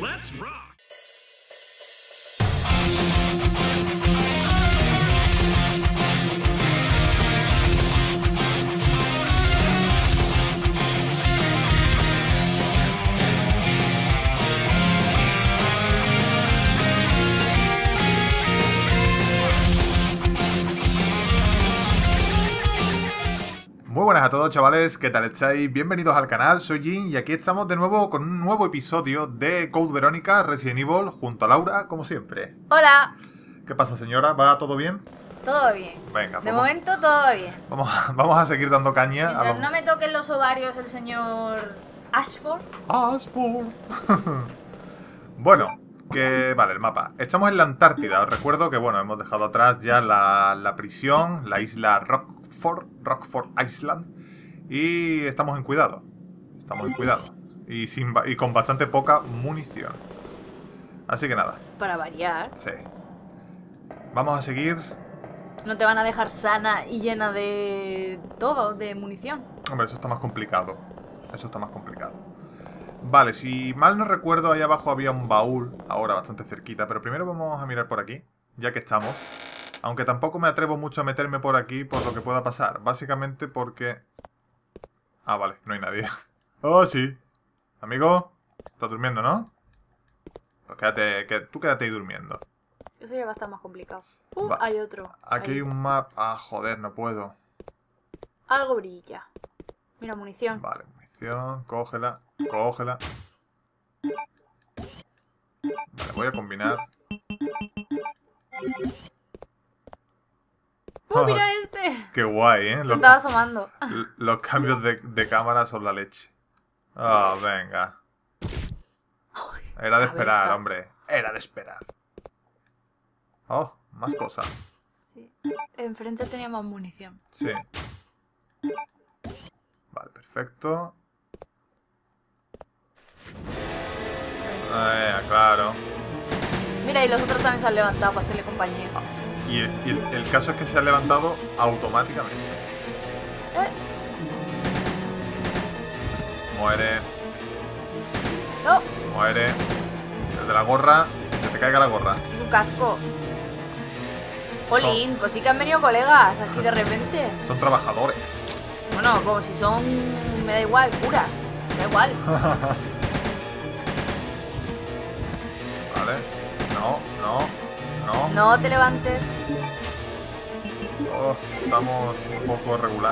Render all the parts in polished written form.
Let's rock. Muy buenas a todos, chavales, ¿qué tal estáis? Bienvenidos al canal, soy Jin y aquí estamos de nuevo con un nuevo episodio de Code Verónica Resident Evil junto a Laura, como siempre. Hola. ¿Qué pasa, señora? ¿Va todo bien? Todo bien. Venga, De pues momento todo bien. vamos a seguir dando caña a Mientras los... no me toquen los ovarios el señor Ashford. Ashford. Bueno, que vale, el mapa. Estamos en la Antártida. Os recuerdo que, bueno, hemos dejado atrás ya la prisión, la isla Rockford Island. Y estamos en cuidado. Estamos en cuidado. Y con bastante poca munición. Así que nada, Para variar. sí. Vamos a seguir. No te van a dejar sana y llena de todo, de munición. Hombre, eso está más complicado. Eso está más complicado. Vale, si mal no recuerdo, ahí abajo había un baúl, ahora bastante cerquita. Pero primero vamos a mirar por aquí, ya que estamos. Aunque tampoco me atrevo mucho a meterme por aquí por lo que pueda pasar. Básicamente porque... Ah, vale, no hay nadie. Oh, sí. Amigo, estás durmiendo, ¿no? Pues tú quédate ahí durmiendo. Eso ya va a estar más complicado. Va. Hay otro. Aquí hay un map... Ah, joder, no puedo. Algo brilla. Mira, munición. Vale, munición, cógela, cógela. Vale, voy a combinar. Mira este! Qué guay, ¿eh? Se estaba asomando. Los cambios de cámara son la leche. Ah, venga. Era de esperar, cabeza. hombre. Era de esperar. Oh, más cosas. Sí. Enfrente tenía más munición. Sí. Vale, perfecto. Claro. Mira, y los otros también se han levantado para hacerle compañía. Y el caso es que se ha levantado automáticamente. Muere, ¡No! muere. El de la gorra, que te caiga la gorra. Es un casco. Jolín, pues sí que han venido colegas aquí de repente. Son trabajadores. Bueno, como si son... me da igual, curas. Me da igual. Vale. No, no, no. No te levantes. Oh, estamos un poco regular.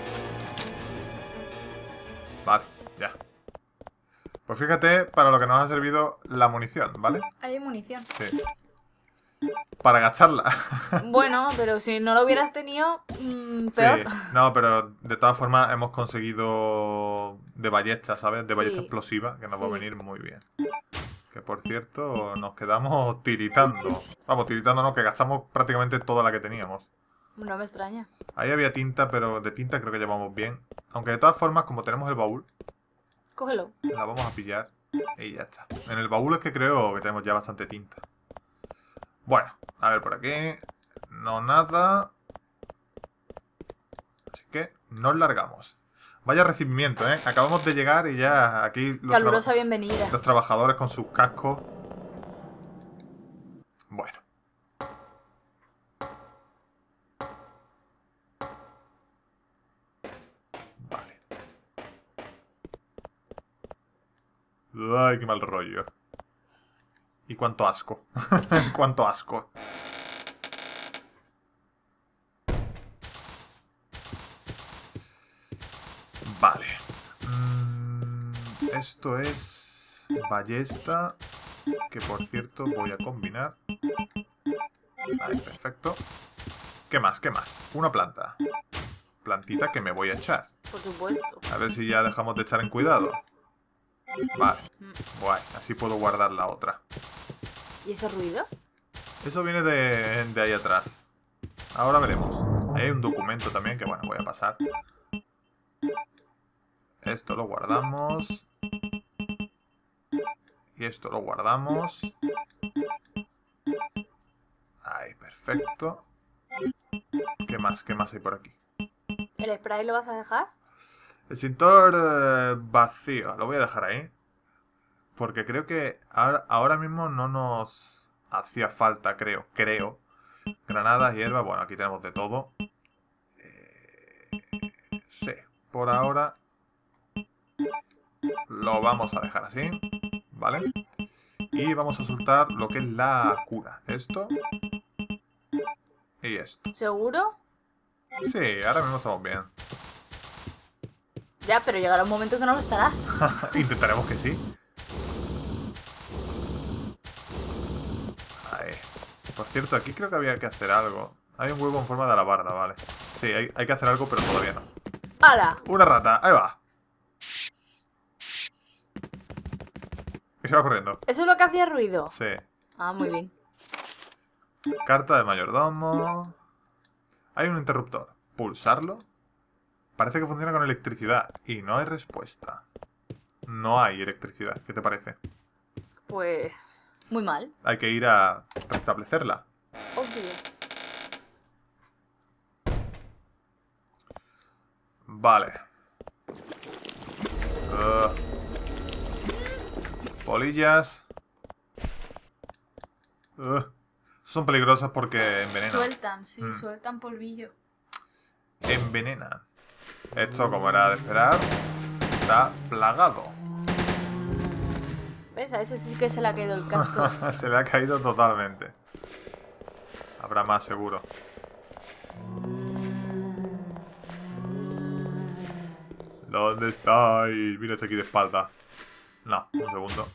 Vale, ya. Pues fíjate para lo que nos ha servido la munición, ¿vale? Hay munición. Sí. Para gastarla. Bueno, pero si no lo hubieras tenido, peor. Sí, no, pero de todas formas hemos conseguido de ballesta, ¿sabes? De ballesta Sí. explosiva, que nos va a Sí. venir muy bien. Que por cierto, nos quedamos tiritando. Vamos, tiritando no, que gastamos prácticamente toda la que teníamos. No me extraña. Ahí había tinta, pero de tinta creo que llevamos bien. Aunque de todas formas, como tenemos el baúl, Cógelo. la vamos a pillar y ya está. En el baúl es que creo que tenemos ya bastante tinta. Bueno, a ver por aquí. No nada. Así que nos largamos. Vaya recibimiento, ¿eh? Acabamos de llegar y ya aquí Calurosa bienvenida. los trabajadores con sus cascos. Bueno. Vale. Ay, qué mal rollo. Y cuánto asco. Cuánto asco. Vale. Esto es ballesta. Que por cierto voy a combinar. Ahí, perfecto. ¿Qué más? ¿Qué más? Una planta. Plantita que me voy a echar. Por supuesto. A ver si ya dejamos de echar en cuidado. Vale. Mm. Guay. Así puedo guardar la otra. ¿Y ese ruido? Eso viene de ahí atrás. Ahora veremos. Ahí hay un documento también que, bueno, voy a pasar. Esto lo guardamos. Y esto lo guardamos. Ahí, perfecto. ¿Qué más? ¿Qué más hay por aquí? ¿El spray lo vas a dejar? Extintor vacío. Lo voy a dejar ahí. Porque creo que ahora mismo no nos hacía falta, creo. Granadas, hierba, bueno, aquí tenemos de todo. Sí, por ahora lo vamos a dejar así, ¿vale? Y vamos a soltar lo que es la cura. Esto y esto. ¿Seguro? Sí, ahora mismo estamos bien. Ya, pero llegará un momento que no lo estarás. Intentaremos que sí. Ahí. Por cierto, aquí creo que había que hacer algo. Hay un huevo en forma de alabarda, vale. Sí, hay que hacer algo, pero todavía no. ¡Hala! Una rata, ahí va. Y se va corriendo. ¿Eso es lo que hacía ruido? Sí. Ah, muy bien. Carta del mayordomo. Hay un interruptor. Pulsarlo. Parece que funciona con electricidad. Y no hay respuesta. No hay electricidad. ¿Qué te parece? Pues... muy mal. Hay que ir a restablecerla. Obvio. Vale. Polillas. Son peligrosas porque envenenan. Sueltan, sí, sueltan polvillo. Envenenan. Esto, como era de esperar, está plagado. ¿Ves? A ese sí que se le ha caído el casco. Se le ha caído totalmente. Habrá más, seguro. ¿Dónde estáis? Mira, estoy aquí de espalda. No, un segundo.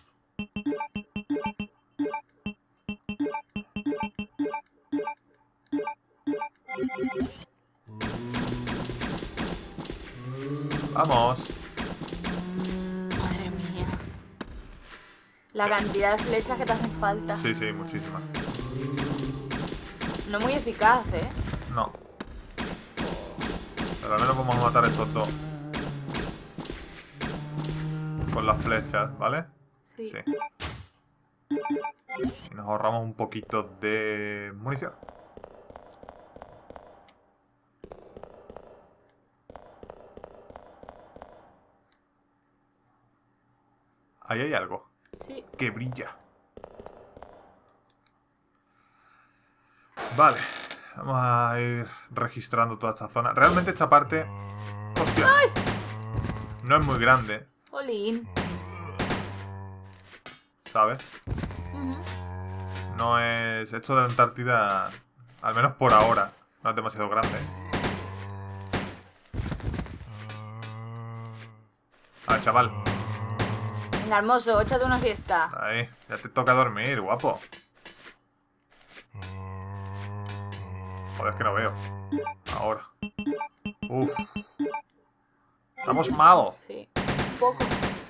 Vamos. Madre mía. La cantidad de flechas que te hacen falta. Sí, sí, muchísimas. No muy eficaz, ¿eh? No. Pero al menos vamos a matar a estos dos. Con las flechas, ¿vale? Sí. Y nos ahorramos un poquito de munición. Ahí hay algo. Sí. Que brilla. Vale. Vamos a ir registrando toda esta zona. Realmente esta parte... ¡Hostia! ¡Ay! No es muy grande, Jolín. ¿sabes? Ujú. No es... Esto de la Antártida, al menos por ahora, no es demasiado grande. A ver, chaval. Venga, hermoso, échate una siesta. Ahí, ya te toca dormir, guapo. Joder, es que no veo. Ahora. Uf. Estamos mal. Sí, un poco.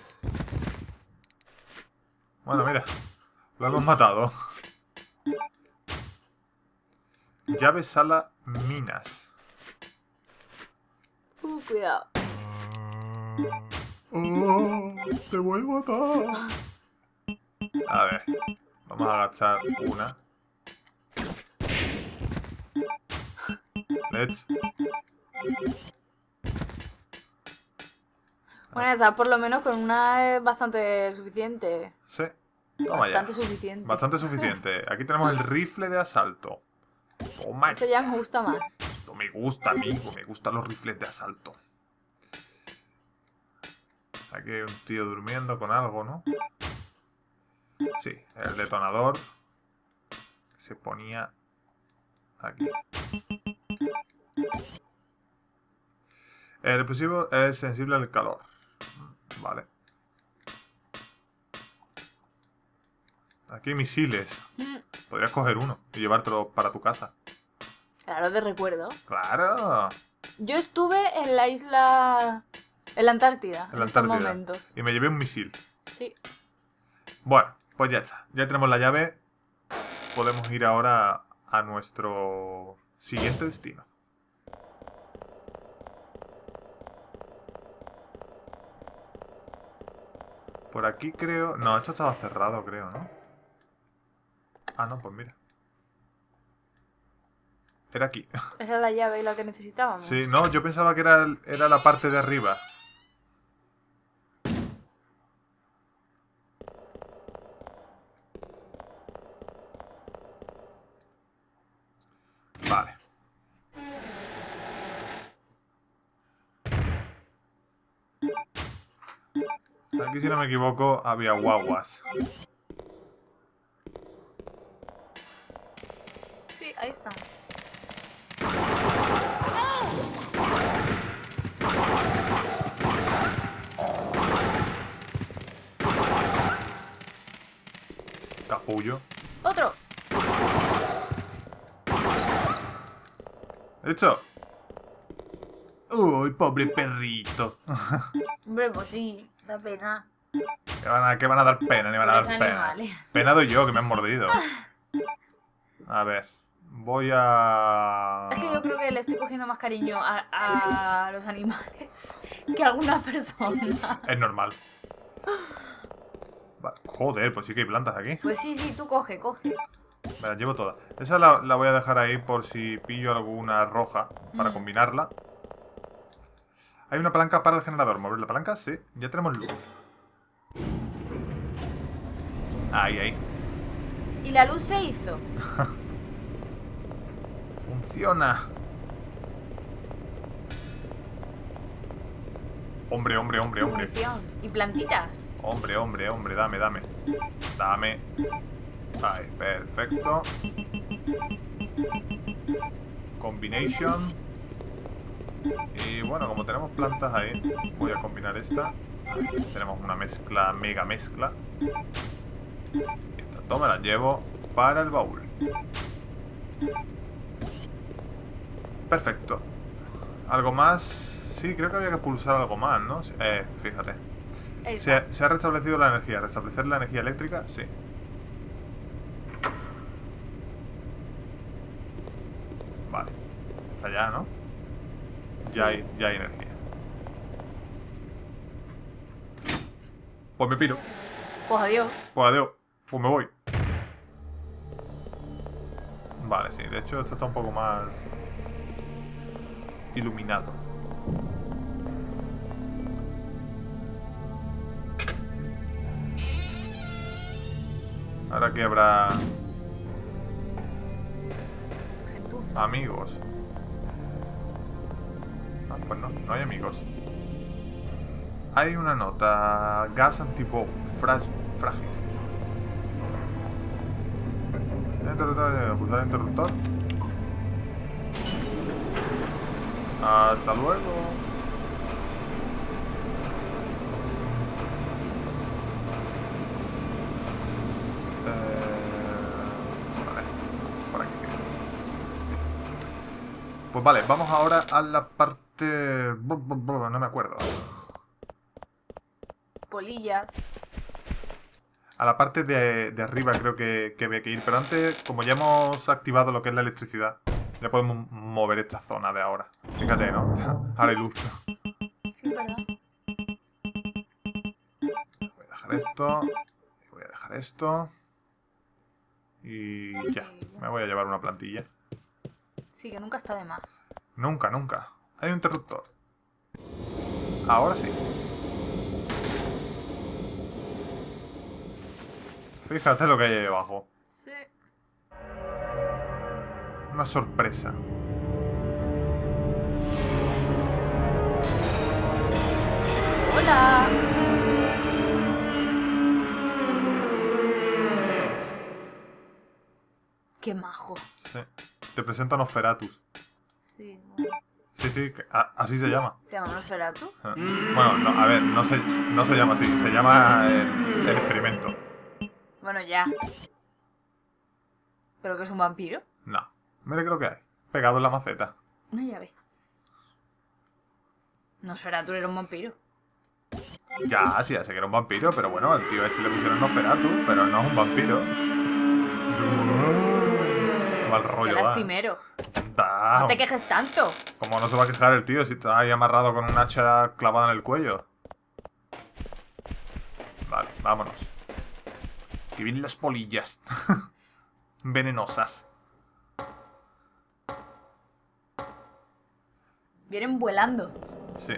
Bueno, mira. Lo hemos matado. Llave sala minas. Cuidado. Oh, te voy a matar. A ver. Vamos a agachar una. Let's. Bueno, esa por lo menos con una es bastante suficiente. Sí. Toma ya. Bastante suficiente. Bastante suficiente. Aquí tenemos el rifle de asalto. Toma. Eso ya me gusta más. Esto me gusta, amigo. Me gustan los rifles de asalto. Aquí hay un tío durmiendo con algo, ¿no? Sí, el detonador. Se ponía aquí. El explosivo es sensible al calor. Vale. Aquí hay misiles. Podrías coger uno y llevártelo para tu casa. Claro, de recuerdo. ¡Claro! Yo estuve en la isla... En la Antártida, en estos momentos. Y me llevé un misil. Sí. Bueno, pues ya está. Ya tenemos la llave. Podemos ir ahora a nuestro siguiente destino. Por aquí creo... No, esto estaba cerrado, creo, ¿no? Ah, no, pues mira. Era aquí. Era la llave la que necesitábamos. Sí, no, yo pensaba que era la parte de arriba. Vale. Aquí, si no me equivoco, había guaguas. Sí, ahí está. Capullo. ¡Otro! ¡Hecho! ¡Uy, pobre perrito! Hombre, pues sí, da pena. ¿Qué van a dar pena? Ni van a dar Pobres pena. animales. Pena doy yo, que me han mordido. A ver. Voy a... Es que yo creo que le estoy cogiendo más cariño a los animales que a alguna persona. Es normal. Joder, pues sí que hay plantas aquí. Pues sí, sí, tú coge. Me las llevo todas. Esa la voy a dejar ahí por si pillo alguna roja para combinarla. Hay una palanca para el generador. ¿Mover la palanca? Sí. Ya tenemos luz. Ahí. Y la luz se hizo. Funciona. Hombre. Munición. Y plantitas. Hombre, dame. Dame. Ahí, perfecto. Combination. Y bueno, como tenemos plantas ahí, voy a combinar esta. Ahí, tenemos una mezcla, mega mezcla. Estas dos me las llevo para el baúl. Perfecto. ¿Algo más? Sí, creo que había que pulsar algo más, ¿no? Fíjate. Se ha restablecido la energía. ¿Restablecer la energía eléctrica? Sí. Vale. Está ya, ¿no? Sí. Ya hay energía. Pues me piro. Pues adiós. Pues adiós. Pues me voy. Vale, sí. De hecho, esto está un poco más iluminado. Ahora aquí habrá Gentuza. amigos. Ah, pues no hay amigos. Hay una nota. Gas antibomb. Frágil. Pulsar el interruptor. Hasta luego. Vale. Por aquí. Sí. Pues vale, vamos ahora a la parte... No me acuerdo. Polillas. A la parte de arriba creo que había que ir. Pero antes, como ya hemos activado lo que es la electricidad, ya podemos mover esta zona de ahora. Fíjate, ¿no? Ahora hay luz. Sí, ¿verdad? Voy a dejar esto. Voy a dejar esto. Y ya. Me voy a llevar una plantilla. Sí, que nunca está de más. Nunca. Hay un interruptor. Ahora sí. Fíjate lo que hay ahí abajo. Sí. Una sorpresa. ¡Hola! ¡Qué majo! Sí. Te presento a Nosferatus. Sí, bueno. Sí, así se llama. ¿Se llama Nosferatu? Bueno, no, a ver, no se llama así. Se llama el experimento. Bueno, ya. ¿Pero que es un vampiro? No. Mira que lo que hay. Pegado en la maceta. Una llave. Nosferatu era un vampiro. Ya sé que era un vampiro, pero bueno, al tío este le pusieron Nosferatu, pero no es un vampiro. Mal rollo, ¡Qué va. lastimero! Da. ¡No te quejes tanto! ¿Cómo no se va a quejar el tío si está ahí amarrado con un hacha clavada en el cuello? Vale, vámonos. Que vienen las polillas. Venenosas. Vienen vuelando. Sí.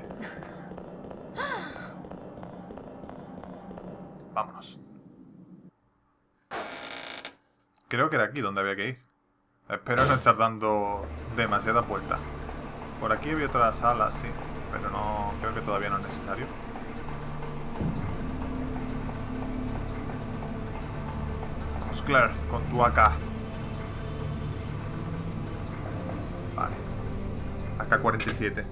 Vámonos. Creo que era aquí donde había que ir. Espero no estar dando demasiadas vueltas. Por aquí había otra sala, sí. Pero no, creo que todavía no es necesario. Vamos, Claire, con tu AK. Vale. AK-47.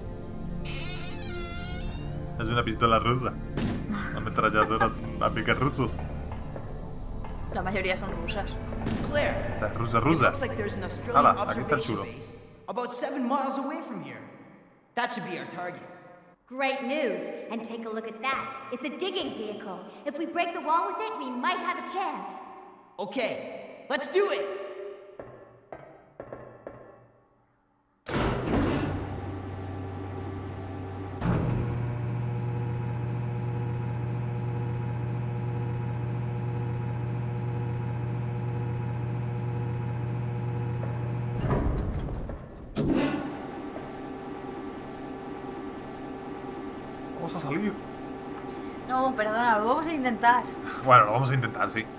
Es una pistola rusa. Una ametralladora a picar rusos. La mayoría son rusas. Claire, Esta es rusa, it rusa. looks like there's an Australian Hala, aquí está el observation chulo. base about 7 miles away from here. That should be our target. Great news. And take a look at that. It's a digging vehicle. If we break the wall with it, we might have a chance. Okay, let's do it! Vamos a salir. No, perdona, lo vamos a intentar. Bueno, lo vamos a intentar, sí.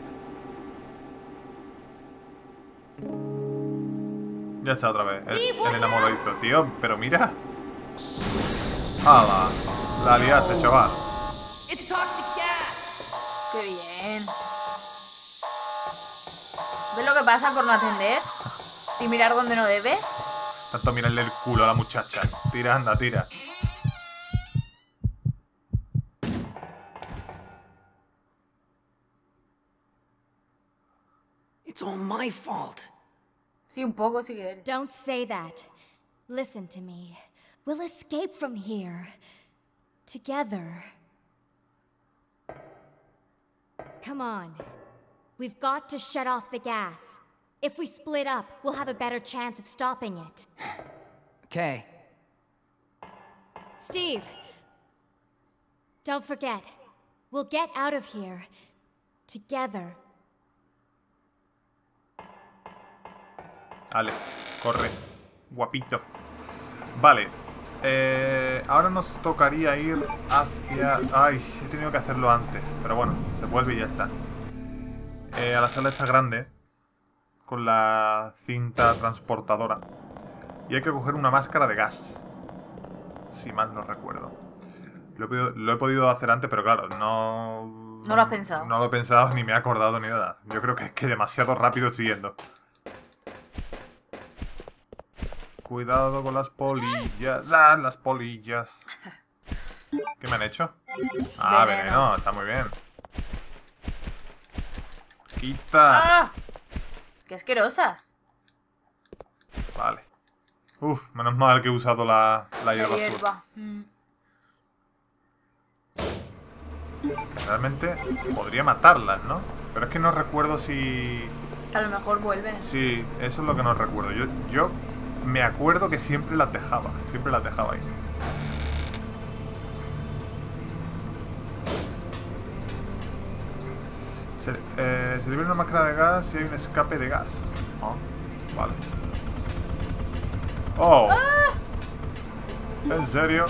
Ya está otra vez. Steve, El watch enamoradizo, tío. Pero mira. ¡Hala! La liaste, chaval. It's toxic gas! Qué bien. ¿Ves lo que pasa por no atender? Y mirar donde no debe. Tanto mirarle el culo a la muchacha. Tira, anda, tira. It's all my fault. Sí, un poco sí que eres. Don't say that. Listen to me. We'll escape from here. Together. Come on. We've got to shut off the gas. If we split up, we'll have a better chance of stopping it. Okay. Steve! Don't forget. We'll get out of here. Together. Vale, corre. Guapito. Vale. Ahora nos tocaría ir hacia... Ay, he tenido que hacerlo antes. Pero bueno, se vuelve y ya está. A la sala esta grande. Con la cinta transportadora. Y hay que coger una máscara de gas. Si mal no recuerdo. Lo he podido hacer antes, pero claro, no... No lo has pensado. No lo he pensado, ni me he acordado, ni nada. Yo creo que es que demasiado rápido estoy yendo. Cuidado con las polillas. ¡Ah, las polillas! ¿Qué me han hecho? Ah, veneno. Está muy bien. ¡Quita! ¡Ah! ¡Qué asquerosas! Vale. Uf, menos mal que he usado la hierba azul. hierba. Realmente podría matarlas, ¿no? Pero es que no recuerdo si... A lo mejor vuelven. Sí, eso es lo que no recuerdo. Yo me acuerdo que siempre las dejaba. Siempre las dejaba ahí. Se libera una máscara de gas si hay un escape de gas. Oh, vale. ¡Oh! ¿En serio?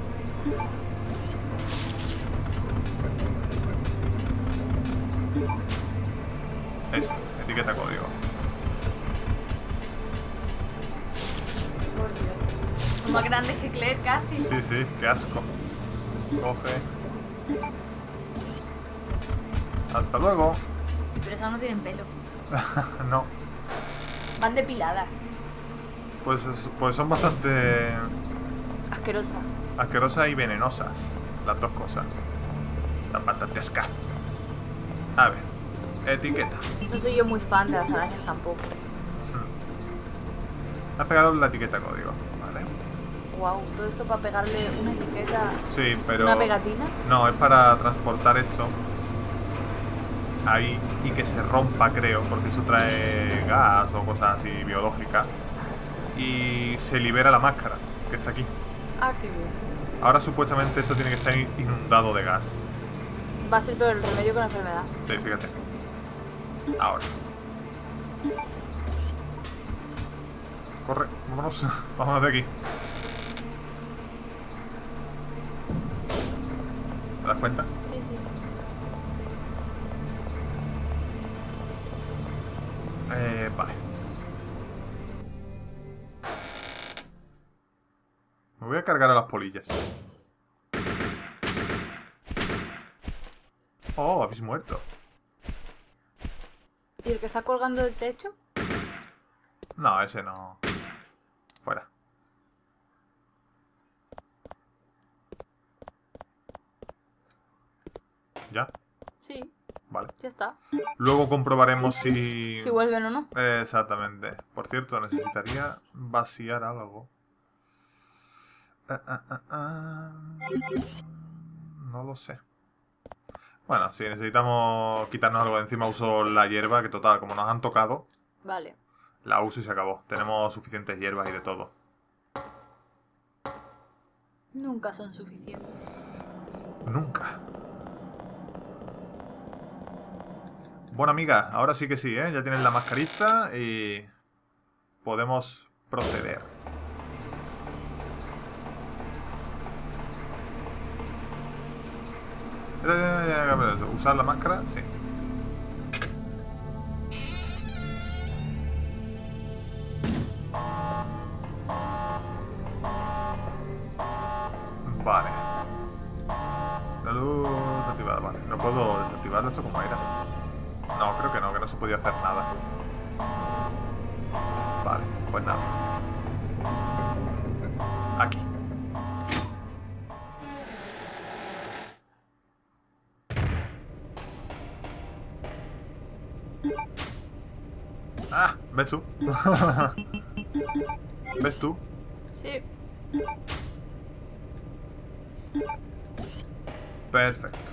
Esto, etiqueta código. Por Dios. Son más grandes que Claire casi. Sí, sí, qué asco. Coge. Hasta luego. Sí, pero esas no tienen pelo. No, Van depiladas. pues son bastante Asquerosas. asquerosas y venenosas. Las dos cosas. Están bastante ascas. A ver, etiqueta. No soy yo muy fan de las arañas tampoco. Has pegado la etiqueta código, ¿vale? Wow, todo esto para pegarle una etiqueta. Sí, pero... ¿Una pegatina? No, es para transportar esto ahí y que se rompa, creo, porque eso trae gas o cosas así biológicas. Y se libera la máscara, que está aquí. Ah, qué bien. Ahora supuestamente esto tiene que estar inundado de gas. Va a ser peor el remedio que la enfermedad. Sí, fíjate. Ahora. Corre, vámonos. Vámonos de aquí. ¿Te das cuenta? Sí, sí. Vale. voy a cargar a las polillas. Oh, habéis muerto. ¿Y el que está colgando del techo? No, ese no. Fuera. ¿Ya? Sí, Vale. ya está. Luego comprobaremos si... Si vuelven o no. Exactamente. Por cierto, necesitaría vaciar algo. No lo sé. Bueno, si necesitamos quitarnos algo de encima, uso la hierba, que total, como nos han tocado, Vale. la uso y se acabó. Tenemos suficientes hierbas y de todo. Nunca son suficientes. Nunca. Bueno, amiga, ahora sí que sí, ¿eh? Ya tienes la mascarita y podemos proceder. ¿Usar la máscara? Sí. Vale. La luz activada, vale. No puedo desactivarlo, esto como era. No, creo que no se podía hacer nada. Vale, pues nada. Aquí. Ah, ¿ves tú? ¿Ves tú? Sí. Perfecto.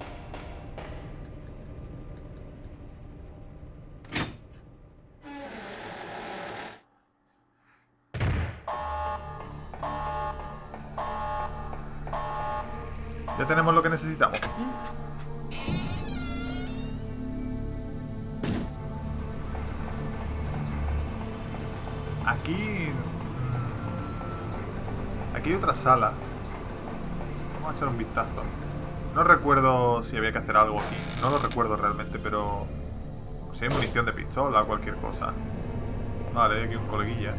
Ya tenemos lo que necesitamos. Aquí... Aquí hay otra sala. Vamos a echar un vistazo. No recuerdo si había que hacer algo aquí. No lo recuerdo realmente, pero... Si hay munición de pistola o cualquier cosa. Vale, hay aquí un coleguilla.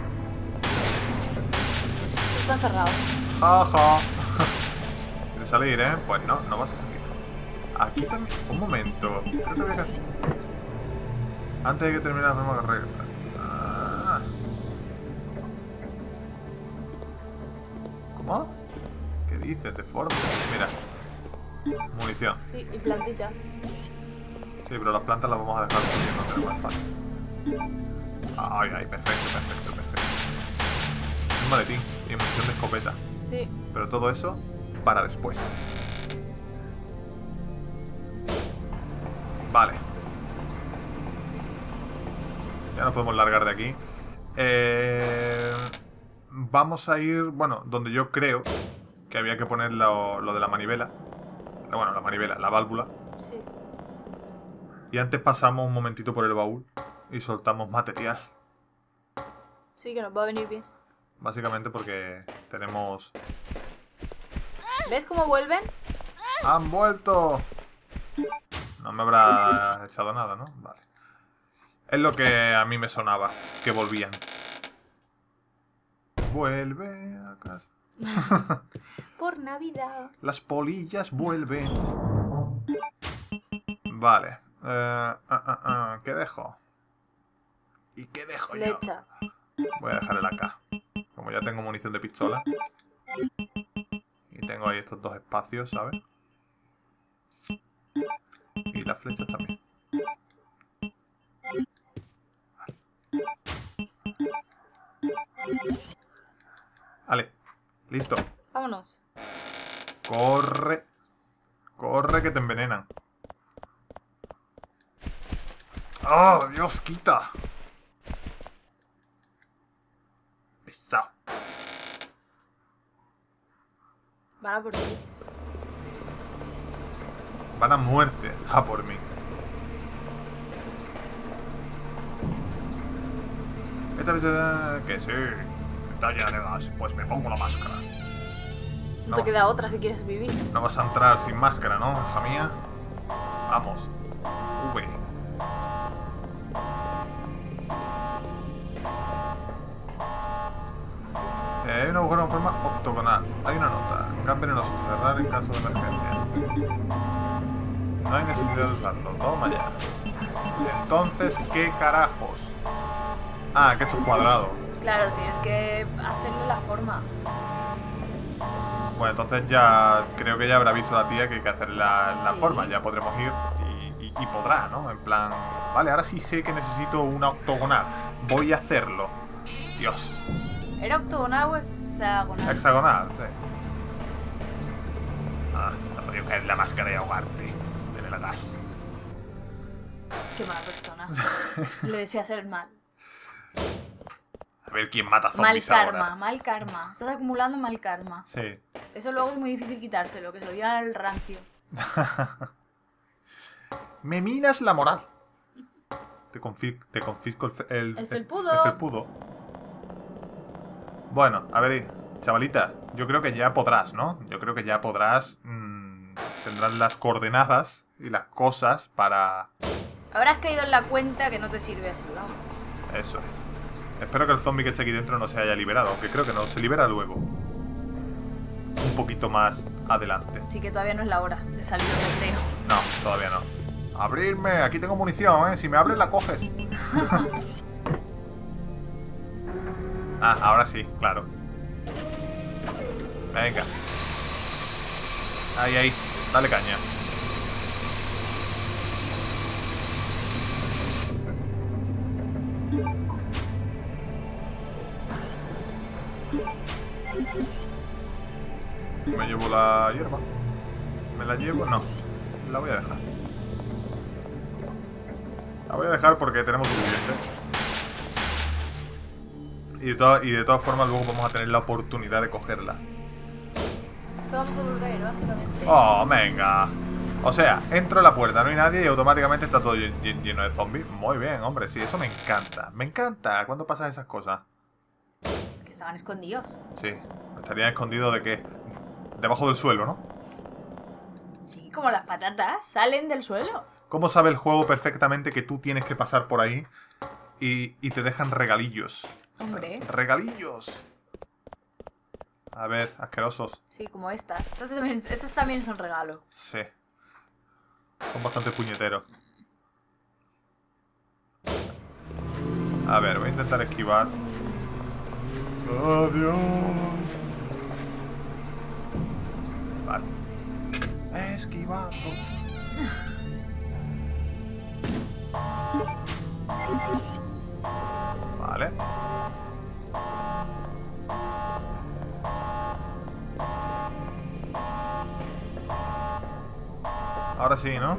Está cerrado. Jaja. ¿Quieres salir, eh? Pues no, no vas a salir. Aquí también... Un momento. Creo que había que hacer... Antes hay que terminar la misma regla. Ah. ¿Cómo? ¿Qué dices? De forma. Mira. Munición. Sí, y plantitas. Sí, pero las plantas las vamos a dejar porque no tenemos espacio. Ay, ay, perfecto, perfecto, perfecto. Un maletín y munición de escopeta. Sí. Pero todo eso para después. Vale. Ya nos podemos largar de aquí. Vamos a ir, bueno, donde yo creo que había que poner lo de la manivela. Bueno, la manivela, la válvula. Sí. Y antes pasamos un momentito por el baúl y soltamos material. Sí, que nos va a venir bien. Básicamente porque tenemos... ¿Ves cómo vuelven? ¡Han vuelto! No me habrá echado nada, ¿no? Vale. Es lo que a mí me sonaba, que volvían. Vuelve a casa. Por Navidad. Las polillas vuelven. Vale. ¿Qué dejo? ¿Y qué dejo yo? Flecha. Voy a dejar el AK. Como ya tengo munición de pistola. Y tengo ahí estos dos espacios, ¿sabes? Y las flechas también. Vale. Listo. Vámonos. Corre. Corre que te envenenan. ¡Oh, Dios, quita! Pesado. Van a por ti. Van a muerte a por mí. Esta vez que sí. Está llena de gas. Pues me pongo la máscara. No te queda otra si quieres vivir. No vas a entrar sin máscara, ¿no, hija mía? Vamos. V. Hay una agujero en forma octogonal. Hay una nota. Gas venenoso. Cerrar en caso de emergencia. No hay necesidad de usarlo. Toma ya. Entonces, ¿qué carajos? Ah, que esto es cuadrado. Claro, tienes que hacerle la forma. Bueno, entonces ya creo que ya habrá visto la tía que hay que hacer la Sí. forma. Ya podremos ir y podrá, ¿no? En plan, vale, ahora sí sé que necesito una octogonal. Voy a hacerlo. Dios. ¿Era octogonal o hexagonal? Hexagonal, sí. Ah, se me ha podido caer la máscara y ahogarte. En el gas. Qué mala persona. Le deseas el mal. A ver quién mata Mal zombies karma, ahora. mal karma. Estás acumulando mal karma. Sí. Eso luego es muy difícil quitárselo, que se lo digan al rancio. Me minas la moral. Te confisco El felpudo. el felpudo. Bueno, a ver, chavalita, yo creo que ya podrás, ¿no? Yo creo que ya podrás. Tendrás las coordenadas y las cosas para... Habrás caído en la cuenta que no te sirve así, vamos. Eso es. Espero que el zombie que esté aquí dentro no se haya liberado, aunque creo que no, se libera luego. Un poquito más adelante. Así que todavía no es la hora de salir del recreo. No, todavía no. Abrirme, aquí tengo munición, ¿eh? Si me abres la coges. Ah, ahora sí, claro. Venga. Ahí, ahí. Dale caña. Me llevo la hierba. ¿Me la llevo? No. La voy a dejar. La voy a dejar porque tenemos suficiente. Y de todas formas luego vamos a tener la oportunidad de cogerla. ¿Qué vamos a volver, básicamente? ¡Oh, venga! O sea, entro a la puerta, no hay nadie y automáticamente está todo lleno de zombies. Muy bien, hombre, sí, eso me encanta. Me encanta cuando pasan esas cosas. Que estaban escondidos. Sí, estarían escondidos de qué? Debajo del suelo, ¿no? Sí, como las patatas, salen del suelo. ¿Cómo sabe el juego perfectamente que tú tienes que pasar por ahí y te dejan regalillos? Hombre. ¡Regalillos! A ver, asquerosos. Sí, como estas. Estas también son regalo. Sí. Son bastante puñeteros. A ver, voy a intentar esquivar. ¡Adiós! Vale. He esquivado. Vale. Ahora sí, ¿no?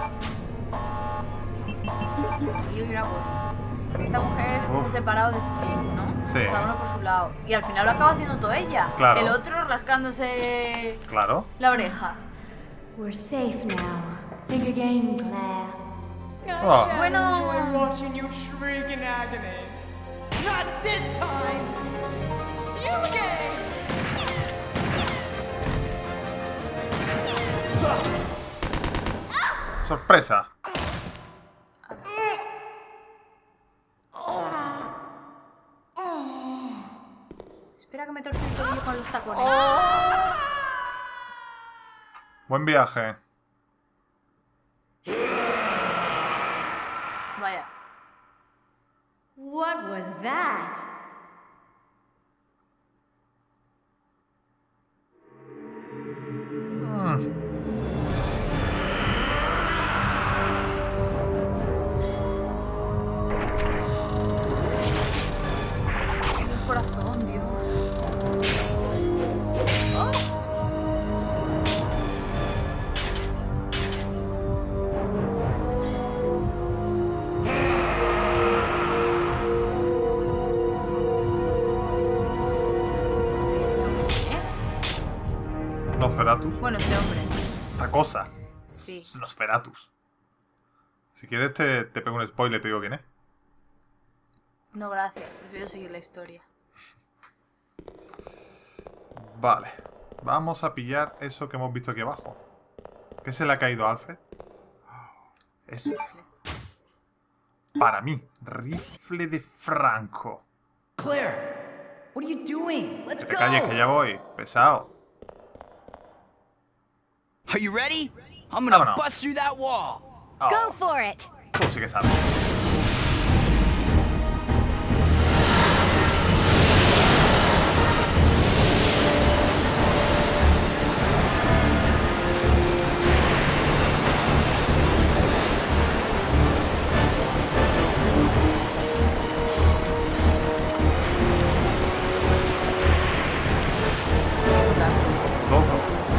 Y una cosa. Esta mujer se ha Uf. separado de Steve, ¿no? Sí. Cada uno por su lado. Y al final lo acaba haciendo todo ella. Claro. El otro rascándose Claro. la oreja. We're safe now. Think again, Claire. Oh. Bueno. watching you shriek in agony. Not this time! You gay! ¡Sorpresa! Espera que me torce el tobillo con los tacones. Buen viaje. Vaya. What was that? El corazón, Dios. Oh. Nosferatus. Bueno, este hombre. Esta cosa. Sí. Es Nosferatus. Si quieres te pego un spoiler y te digo quién es. No, gracias. Prefiero seguir la historia. Vale. Vamos a pillar eso que hemos visto aquí abajo. ¿Qué se le ha caído a Alfred? Es Rifle. para mí. Rifle de Franco. Claire, What are you doing? Let's Que te calles, que ya go. voy. Pesado. Are you ready? I'm gonna Vámonos. bust through that wall. Oh, Go for it. tú sí que sabes. Todo.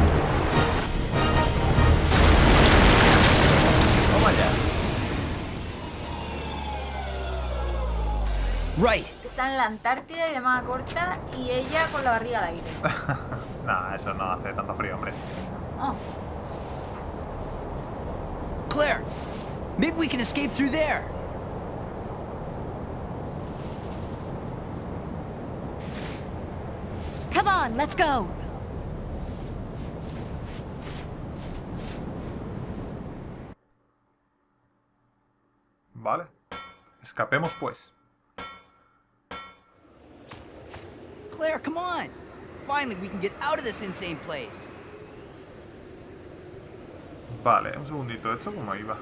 Toma ya. Right. Está en la Antártida y de manga corta y ella con la barriga al aire. Nah, eso no hace tanto frío, hombre. Oh, Claire, maybe we can escape through there. Come on, let's go. Vale. Escapemos, pues. Claire, come on. Finally, we can get out of this insane place. Vale, un segundito. ¿Esto cómo iba?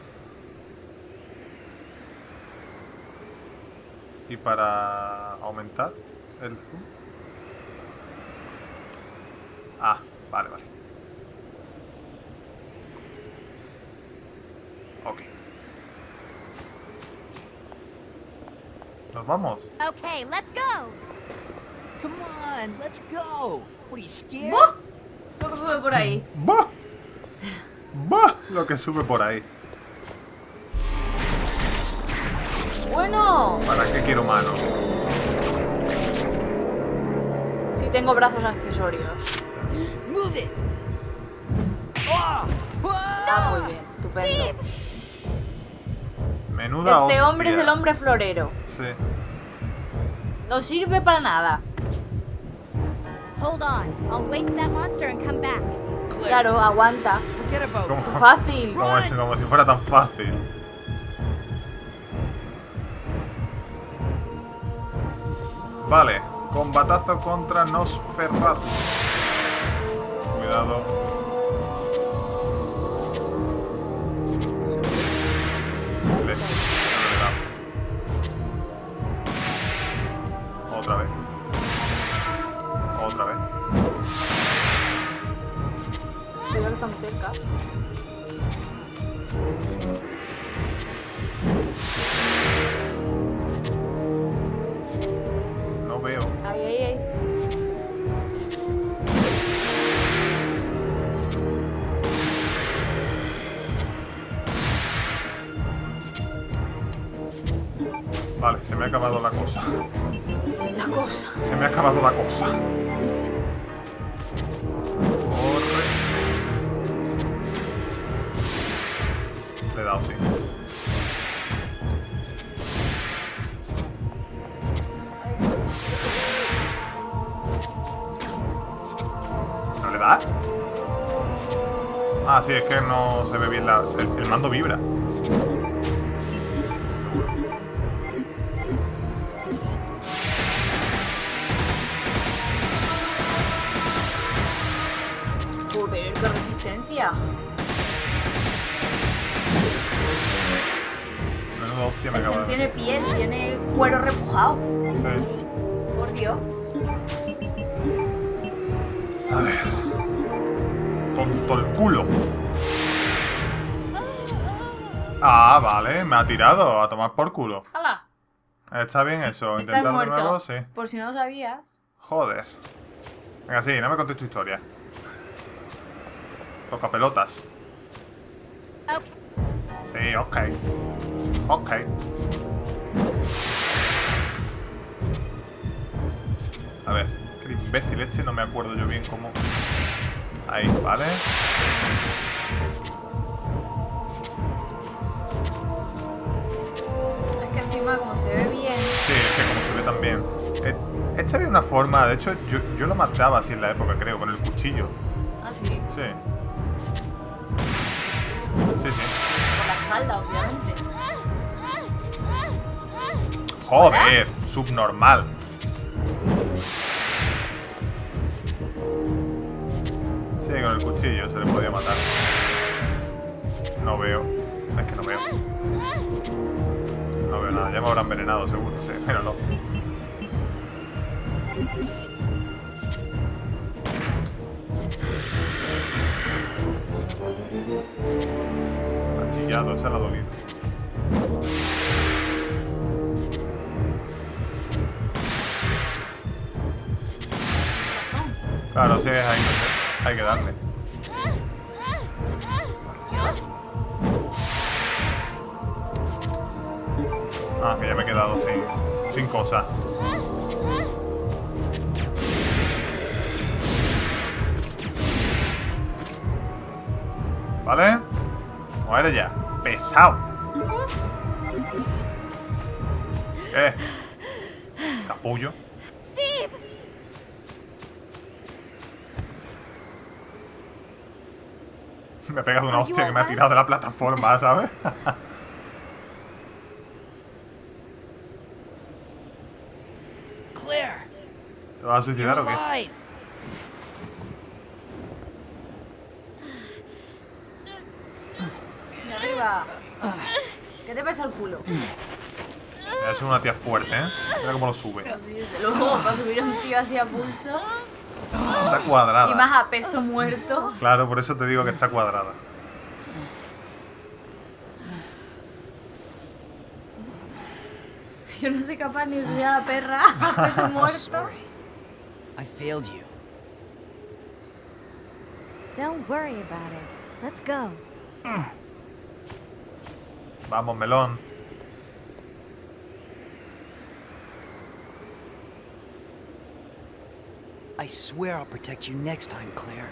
Y para aumentar el zoom. Ah, vale, vale. Ok. Nos vamos. Okay, let's go. Come on, let's go. What are you scared? ¡buh! Lo que sube por ahí. ¡Bah! ¡Bah! Lo que sube por ahí. Bueno, ¿Para qué quiero manos? si tengo brazos accesorios. Move it. Ah! Ah, muy bien, estupendo. Menuda Este hostia. hombre es el hombre florero. Sí. No sirve para nada. Hold on. I'll waste that monster and come back. Claire, Claro, aguanta. forget about Como, Fácil. como si fuera tan fácil. Vale, combatazo contra Nosferatu. Cuidado. Le he dado. Otra vez. Otra vez. Cuidado que estamos cerca. No veo. Ahí, ahí, ahí. Vale, se me ha acabado la cosa. La cosa. Se me ha acabado la cosa. Corre. Le he dado, sí. ¿No le da? Ah, sí, es que no se ve bien la... El mando vibra. Joder, qué resistencia. Menuda hostia me Ese acaba no de... tiene piel, tiene cuero repujado. Sí. Por Dios. A ver. Tonto el culo. Ah, vale, me ha tirado a tomar por culo. ¡Hala! Está bien eso, Estás intentar de muerto. nuevo, sí. Por si no lo sabías. Joder. Venga, sí, no me contes tu historia. Toca pelotas. Okay. Sí, ok. Ok. A ver, qué imbécil este, no me acuerdo yo bien cómo... Ahí, ¿vale? Es que encima como se ve bien. Sí, es que como se ve tan bien. Este había una forma, de hecho, yo lo mataba así en la época, creo, con el cuchillo. Ah, sí. Sí. Sí, sí. Por la espalda, obviamente. Joder, subnormal. Sí, con el cuchillo se le podía matar. No veo. Es que no veo. No veo nada. Ya me habrán envenenado, seguro. Sí, míralo. Ha chillado, esa la ha dolido. Claro, sí, hay que darle. Ah, que ya me he quedado sin cosas. ¿Vale? Muere ya. Pesado. ¿Qué? Capullo. Steve! Me ha pegado una hostia que me ha tirado de la plataforma, ¿sabes? Claire, ¿Te vas a suicidar you're o qué? alive. De arriba. ¿Qué te pesa el culo? Es una tía fuerte, ¿eh? Mira cómo lo sube. Pues sí, desde luego, para subir a un tío así a pulso. Está cuadrada. Y más a peso muerto. Claro, por eso te digo que está cuadrada. Yo no soy capaz ni de subir a la perra a peso I'm muerto. sorry. I failed you. Don't worry about it. Let's go. Vamos, melón. I swear I'll protect you next time, Claire.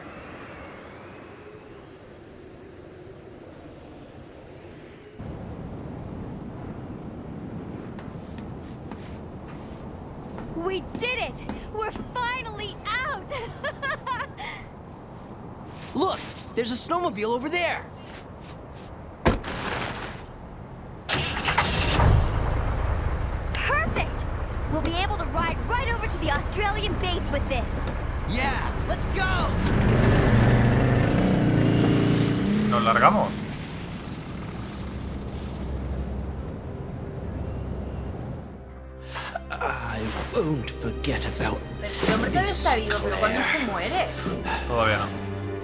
We did it! We're finally out! Look, there's a snowmobile over there. Perfect! We'll be able to ride right over to the Australian base with this. Yeah, let's go. ¿Nos largamos? I won't forget about. Pero este hombre todavía está vivo, pero ¿cuándo se muere? Todavía no.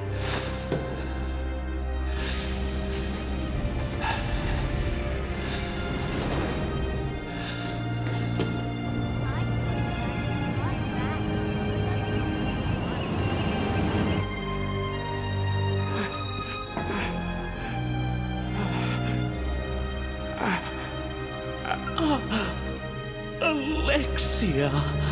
Alexia.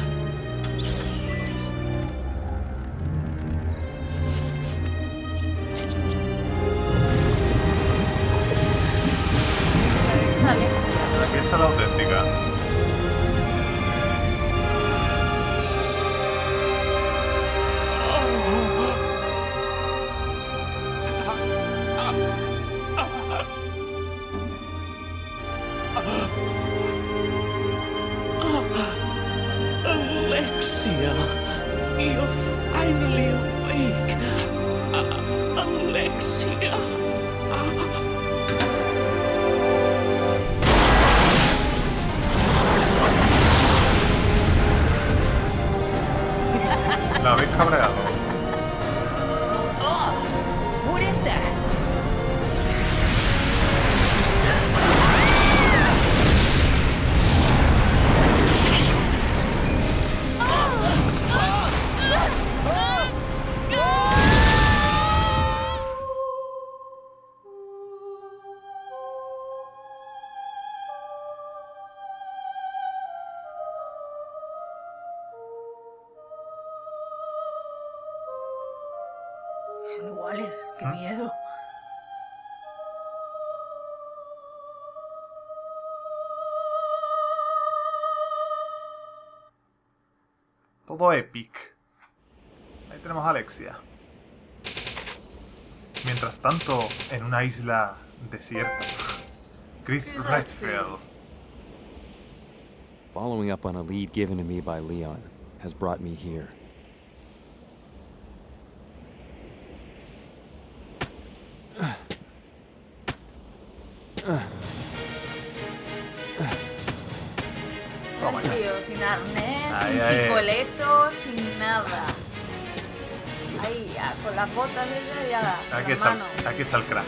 Alex. Aquí está la auténtica. Alexia, you're finally awake. Alexia. La habéis cabreado. What is that? Son iguales, qué miedo. Todo epic. Ahí tenemos a Alexia. Mientras tanto, en una isla desierta, Chris Redfield. Following up on a lead given to me by Leon has brought me here. Toma ya. Tío, sin arnés, Ahí, sin ahí. picoleto, sin nada. Ahí ya, con las botas esas ya. Aquí la está, mano. aquí está el crack.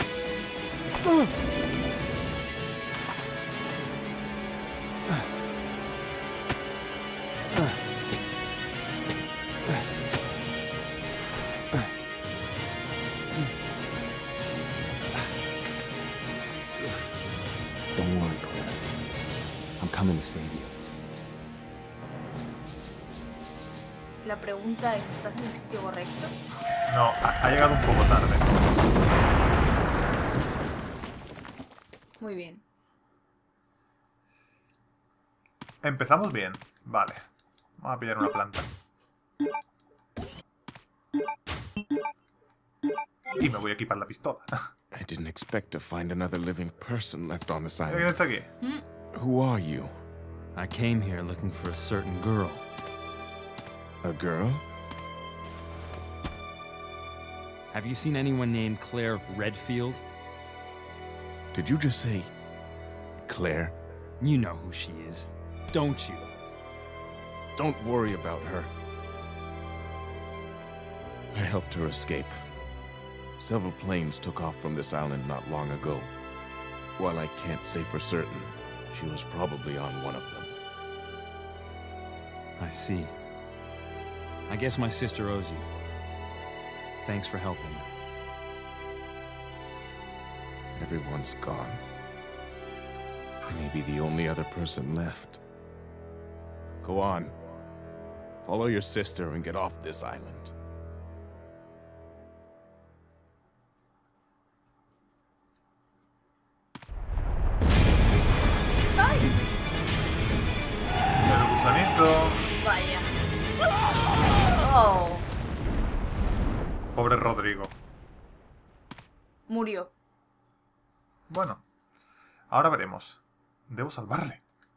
Don't worry, Claire. I'm coming to save you. La pregunta es, ¿estás en el sitio correcto? No, ha llegado un poco tarde. Muy bien. Empezamos bien. Vale. Vamos a pillar una planta. Y me voy a equipar la pistola. I didn't expect to find another living person left on this ¿Quién island. está aquí? Who are you? I came here looking for a certain girl. A girl? Have you seen anyone named Claire Redfield? Did you just say Claire? You know who she is, don't you? Don't worry about her. I helped her escape. Several planes took off from this island not long ago. While I can't say for certain, she was probably on one of them. I see. I guess my sister owes you. Thanks for helping her. Everyone's gone. I may be the only other person left. Go on. Follow your sister and get off this island. ¡Ay! El gusanito. Vaya. Oh, Pobre Rodrigo. murió. Bueno. Ahora veremos. Debo salvarle.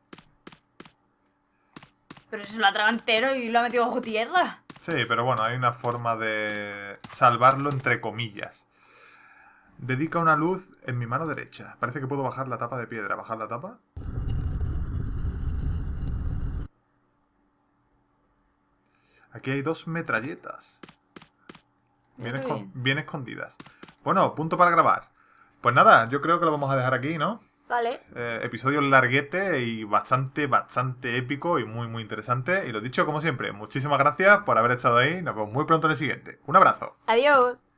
Pero se lo ha tragado entero y lo ha metido bajo tierra. Sí, pero bueno, hay una forma de salvarlo entre comillas. Dedica una luz en mi mano derecha. Parece que puedo bajar la tapa de piedra. ¿Bajar la tapa? Aquí hay 2 metralletas. Mira qué bien. Bien escondidas. Bueno, punto para grabar. Pues nada, yo creo que lo vamos a dejar aquí, ¿no? Vale. Episodio larguete y bastante épico y muy interesante. Y lo dicho, como siempre, muchísimas gracias por haber estado ahí. Nos vemos muy pronto en el siguiente. Un abrazo. Adiós.